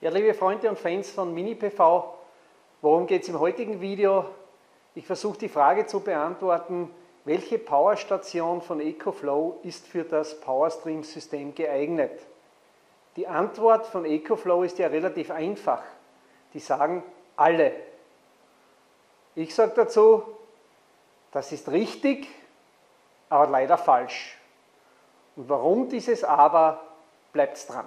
Ja, liebe Freunde und Fans von Mini-PV, worum geht es im heutigen Video? Ich versuche die Frage zu beantworten, welche Powerstation von EcoFlow ist für das PowerStream-System geeignet? Die Antwort von EcoFlow ist ja relativ einfach. Die sagen alle. Ich sage dazu, das ist richtig, aber leider falsch. Und warum dieses Aber, bleibt dran.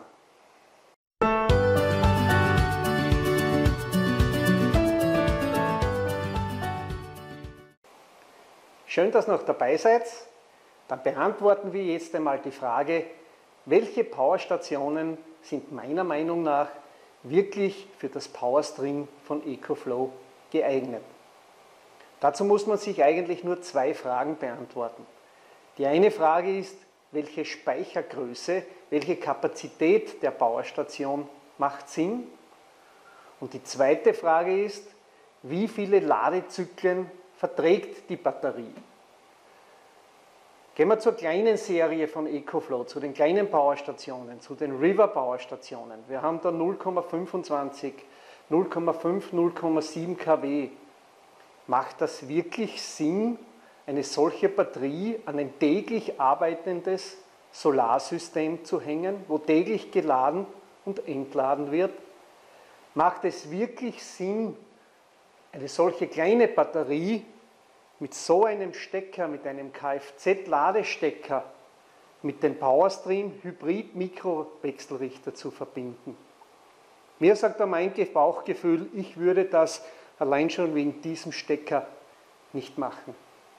Schön, dass ihr noch dabei seid. Dann beantworten wir jetzt einmal die Frage, welche Powerstationen sind meiner Meinung nach wirklich für das PowerStream von EcoFlow geeignet. Dazu muss man sich eigentlich nur zwei Fragen beantworten. Die eine Frage ist, welche Speichergröße, welche Kapazität der Powerstation macht Sinn? Und die zweite Frage ist, wie viele Ladezyklen verträgt die Batterie? Gehen wir zur kleinen Serie von EcoFlow, zu den kleinen Powerstationen, zu den River Powerstationen. Wir haben da 0,25, 0,5, 0,7 kW. Macht das wirklich Sinn, eine solche Batterie an ein täglich arbeitendes Solarsystem zu hängen, wo täglich geladen und entladen wird? Macht es wirklich Sinn, eine solche kleine Batterie mit so einem Stecker, mit einem Kfz-Ladestecker, mit dem PowerStream Hybrid-Mikrowechselrichter zu verbinden? Mir sagt da mein Bauchgefühl, ich würde das allein schon wegen diesem Stecker nicht machen.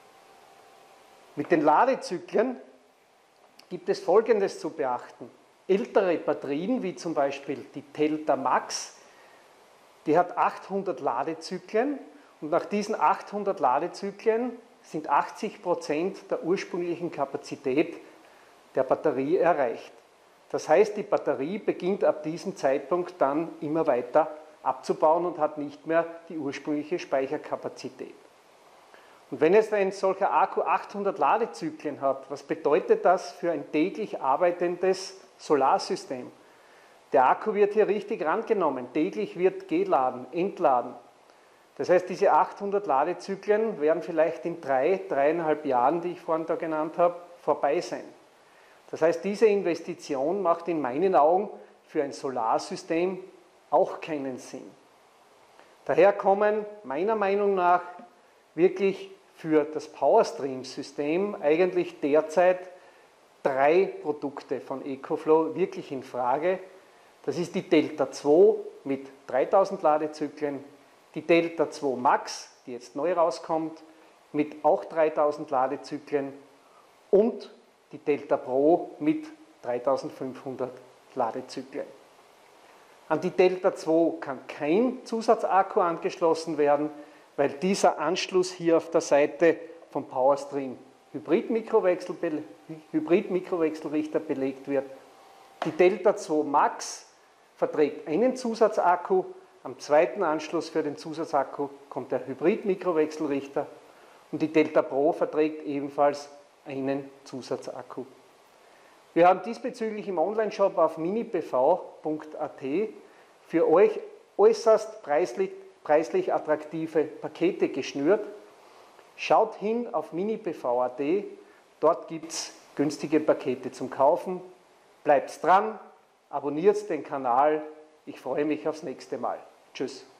Mit den Ladezyklen gibt es Folgendes zu beachten. Ältere Batterien, wie zum Beispiel die Delta Max, die hat 800 Ladezyklen und nach diesen 800 Ladezyklen sind 80% der ursprünglichen Kapazität der Batterie erreicht. Das heißt, die Batterie beginnt ab diesem Zeitpunkt dann immer weiter abzubauen und hat nicht mehr die ursprüngliche Speicherkapazität. Und wenn jetzt ein solcher Akku 800 Ladezyklen hat, was bedeutet das für ein täglich arbeitendes Solarsystem? Der Akku wird hier richtig rangenommen, täglich wird geladen, entladen. Das heißt, diese 800 Ladezyklen werden vielleicht in 3,5 Jahren, die ich vorhin da genannt habe, vorbei sein. Das heißt, diese Investition macht in meinen Augen für ein Solarsystem auch keinen Sinn. Daher kommen meiner Meinung nach wirklich für das PowerStream-System eigentlich derzeit 3 Produkte von EcoFlow wirklich in Frage. Das ist die Delta 2 mit 3000 Ladezyklen, die Delta 2 Max, die jetzt neu rauskommt, mit auch 3000 Ladezyklen und die Delta Pro mit 3500 Ladezyklen. An die Delta 2 kann kein Zusatzakku angeschlossen werden, weil dieser Anschluss hier auf der Seite vom PowerStream Hybrid-Mikrowechselrichter belegt wird. Die Delta 2 Max verträgt einen Zusatzakku. Am zweiten Anschluss für den Zusatzakku kommt der Hybrid-Mikrowechselrichter und die Delta Pro verträgt ebenfalls einen Zusatzakku. Wir haben diesbezüglich im Onlineshop auf minipv.at für euch äußerst preislich attraktive Pakete geschnürt. Schaut hin auf minipv.at, dort gibt es günstige Pakete zum Kaufen. Bleibt dran, abonniert den Kanal. Ich freue mich aufs nächste Mal. Tschüss.